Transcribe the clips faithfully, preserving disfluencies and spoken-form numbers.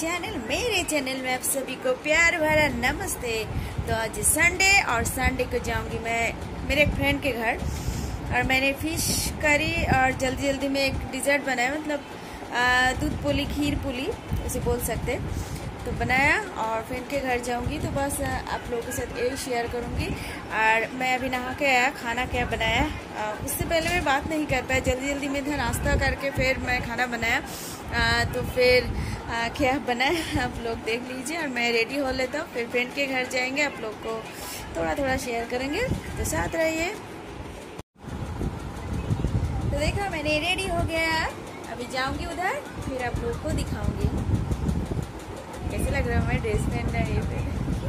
Channel मेरे channel में आप सभी को प्यार भरा नमस्ते। तो आज संडे और संडे को जाऊंगी मैं मेरे एक फ्रेंड के घर और मैंने फिश करी और जल्दी जल्दी में एक डिज़र्ट बनाया, मतलब दूध पुली खीर पुली उसे बोल सकते, तो बनाया और फ्रेंड के घर जाऊंगी। तो बस आप लोगों के साथ यही शेयर करूंगी। और मैं अभी नहा के आया, खाना क्या बनाया उससे पहले मैं बात नहीं कर पाया, जल्दी जल्दी में इधर नाश्ता करके फिर मैं खाना बनाया। आ, तो फिर आ, क्या बनाया आप लोग देख लीजिए और मैं रेडी हो लेता हूँ, फिर फ्रेंड के घर जाएंगे, आप लोग को थोड़ा थोड़ा शेयर करेंगे, तो साथ रहिए। तो देखो मैंने रेडी हो गया, अभी जाऊंगी उधर, फिर आप लोग को दिखाऊंगी कैसे लग रहा है हमारे ड्रेस पहनना ये पे।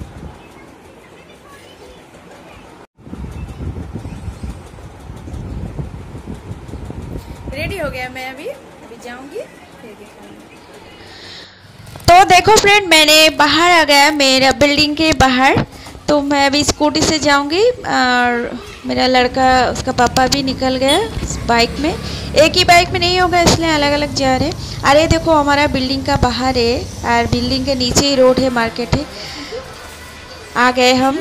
रेडी हो गया मैं, अभी अभी जाऊंगी फिर दिखाऊंगी। तो देखो फ्रेंड, मैंने बाहर आ गया, मेरा बिल्डिंग के बाहर। तो मैं अभी स्कूटी से जाऊंगी और मेरा लड़का उसका पापा भी निकल गया बाइक में, एक ही बाइक में नहीं होगा इसलिए अलग अलग जा रहे हैं। अरे देखो हमारा बिल्डिंग का बाहर है और बिल्डिंग के नीचे ही रोड है, मार्केट है। आ गए हम।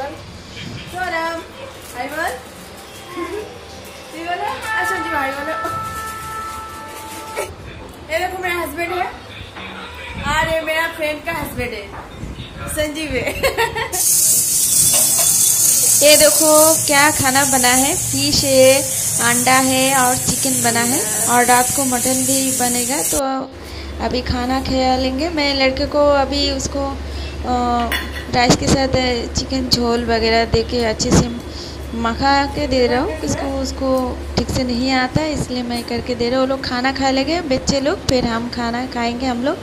ये देखो मेरा हस्बैंड है और ये मेरा फ्रेंड का हस्बैंड है, संजीव है। ये देखो क्या खाना बना है, फिश है, अंडा है और चिकन बना है और रात को मटन भी बनेगा। तो अभी खाना खा लेंगे। मैं लड़के को अभी उसको राइस के साथ चिकन झोल वगैरह दे के अच्छे से मखा के दे रहा हूँ, किसको उसको ठीक से नहीं आता है इसलिए मैं करके दे रहा हूँ। वो लोग खाना खा लेंगे बच्चे लोग, फिर हम खाना खाएंगे हम लोग।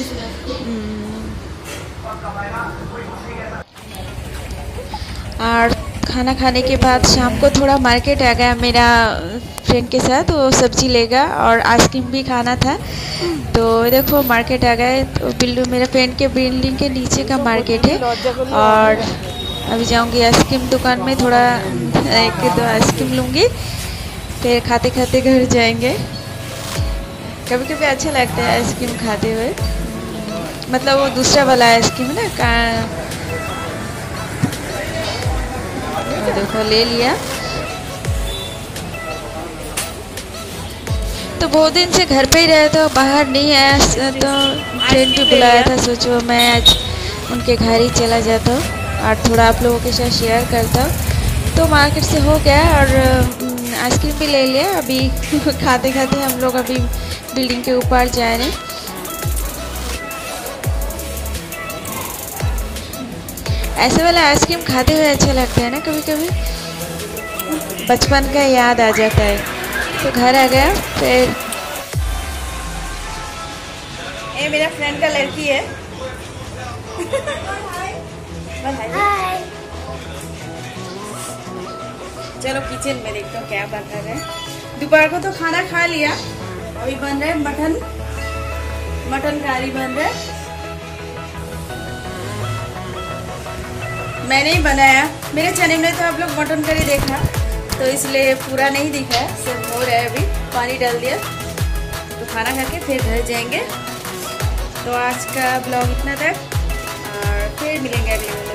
और खाना खाने के बाद शाम को थोड़ा मार्केट आ गया मेरा फ्रेंड के साथ, वो सब्जी लेगा और आइसक्रीम भी खाना था। तो देखो मार्केट आ गए, तो बिल्डिंग मेरा फ्रेंड के बिल्डिंग के नीचे का मार्केट है। और अभी जाऊंगी आइसक्रीम दुकान में, थोड़ा एक दो आइसक्रीम लूँगी, फिर खाते खाते घर जाएंगे। कभी कभी अच्छा लगता है आइसक्रीम खाते हुए, मतलब वो दूसरा वाला आइसक्रीम है ना का। देखो ले लिया। तो बहुत दिन से घर पे ही रहे, तो बाहर नहीं आया, तो फ्रेंड भी बुलाया था, सोचो मैं आज उनके घर ही चला जाता हूँ और थोड़ा आप लोगों के साथ शेयर करता हूँ। तो मार्केट से हो गया और आइसक्रीम भी ले लिया। अभी खाते खाते हम लोग अभी बिल्डिंग के ऊपर जा रहे हैं। ऐसे वाला आइसक्रीम खाते हुए अच्छा लगता है ना, कभी कभी बचपन का याद आ जाता है। तो घर आ गया फिर। ये मेरा फ्रेंड का लड़की है। हाय। चलो किचन में देखते हो क्या बन रहा है। दोपहर को तो खाना खा लिया, अभी बन रहा है मटन मटन करी बन रहा है। मैंने ही बनाया, मेरे चैनल में तो आप लोग मटन करी देखा, तो इसलिए पूरा नहीं दिखा है, सिर्फ हो रहा है। अभी पानी डाल दिया, तो खाना खा के फिर घर जाएंगे। तो आज का ब्लॉग इतना तक और फिर मिलेंगे अगले।